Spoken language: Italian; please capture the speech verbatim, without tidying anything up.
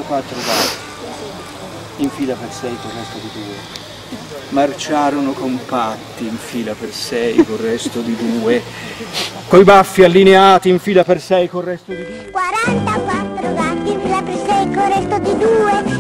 quarantaquattro gatti, in fila per sei col resto di due. Marciarono compatti in fila per sei col resto di due, coi baffi allineati in fila per sei col resto di due. quarantaquattro gatti in fila per sei col resto di due.